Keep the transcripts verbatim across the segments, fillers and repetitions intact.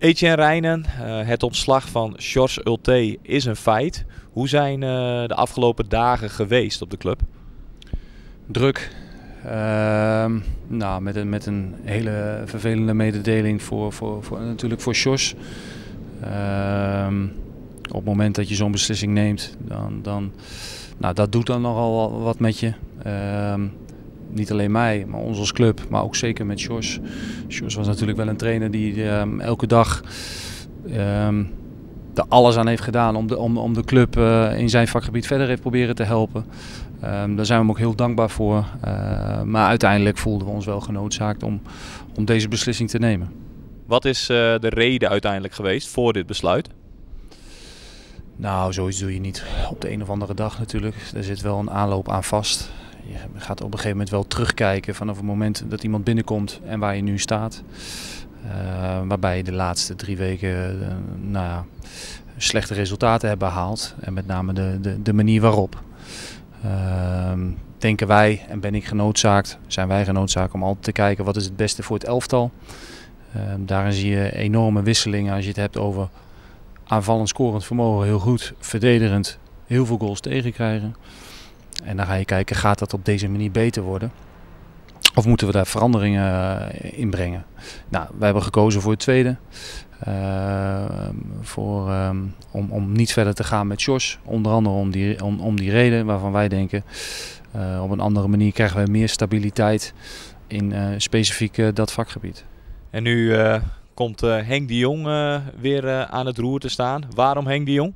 Etienne Rijnen, uh, het ontslag van George Ulte is een feit. Hoe zijn uh, de afgelopen dagen geweest op de club? Druk. Uh, nou, met, een, met een hele vervelende mededeling voor, voor, voor, natuurlijk voor George. Uh, op het moment dat je zo'n beslissing neemt, dan, dan, nou, dat doet dan nogal wat met je. Uh, niet alleen mij, maar ons als club, maar ook zeker met George. George was natuurlijk wel een trainer die uh, elke dag uh, er alles aan heeft gedaan om de, om, om de club uh, in zijn vakgebied verder heeft proberen te helpen. Uh, daar zijn we hem ook heel dankbaar voor. Uh, maar uiteindelijk voelden we ons wel genoodzaakt om, om deze beslissing te nemen. Wat is uh, de reden uiteindelijk geweest voor dit besluit? Nou, zoiets doe je niet op de een of andere dag natuurlijk. Er zit wel een aanloop aan vast. Je gaat op een gegeven moment wel terugkijken vanaf het moment dat iemand binnenkomt en waar je nu staat. Uh, waarbij je de laatste drie weken uh, nou ja, slechte resultaten hebt behaald. En met name de, de, de manier waarop. Uh, denken wij, en ben ik genoodzaakt, zijn wij genoodzaakt om altijd te kijken wat is het beste voor het elftal. Uh, daarin zie je enorme wisselingen als je het hebt over aanvallend scorend vermogen heel goed, verdedigend heel veel goals tegenkrijgen. En dan ga je kijken, gaat dat op deze manier beter worden? Of moeten we daar veranderingen in brengen? Nou, wij hebben gekozen voor het tweede. Uh, voor, um, om, om niet verder te gaan met George. Onder andere om die, om, om die reden waarvan wij denken, uh, op een andere manier krijgen we meer stabiliteit in uh, specifiek uh, dat vakgebied. En nu uh, komt uh, Henk de Jong uh, weer uh, aan het roer te staan. Waarom Henk de Jong?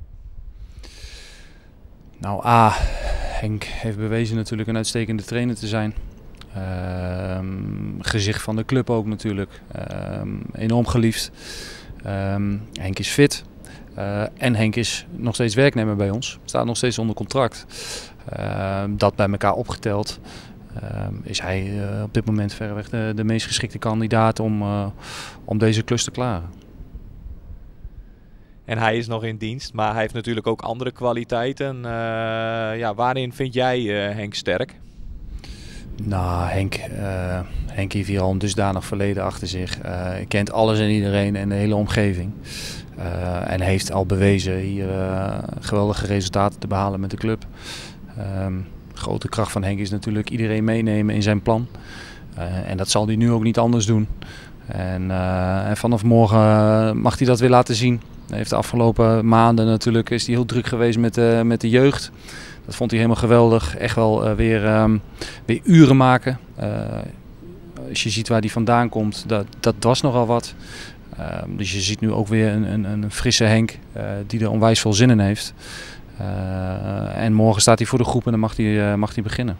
Nou, A, Henk heeft bewezen natuurlijk een uitstekende trainer te zijn. Uh, gezicht van de club ook natuurlijk. Uh, enorm geliefd. Uh, Henk is fit. Uh, en Henk is nog steeds werknemer bij ons. Staat nog steeds onder contract. Uh, dat bij elkaar opgeteld uh, is hij uh, op dit moment verreweg de, de meest geschikte kandidaat om, uh, om deze klus te klaren. En hij is nog in dienst, maar hij heeft natuurlijk ook andere kwaliteiten. Uh, ja, waarin vind jij uh, Henk sterk? Nou, Henk, uh, Henk heeft hier al een dusdanig verleden achter zich. Uh, kent alles en iedereen en de hele omgeving. Uh, en heeft al bewezen hier uh, geweldige resultaten te behalen met de club. Um, grote kracht van Henk is natuurlijk iedereen meenemen in zijn plan. Uh, en dat zal hij nu ook niet anders doen. En, uh, en vanaf morgen mag hij dat weer laten zien. Hij heeft de afgelopen maanden natuurlijk is hij heel druk geweest met de, met de jeugd. Dat vond hij helemaal geweldig. Echt wel uh, weer, um, weer uren maken. Uh, als je ziet waar hij vandaan komt, dat, dat was nogal wat. Uh, dus je ziet nu ook weer een, een, een frisse Henk uh, die er onwijs veel zin in heeft. Uh, en morgen staat hij voor de groep en dan mag hij, uh, mag hij beginnen.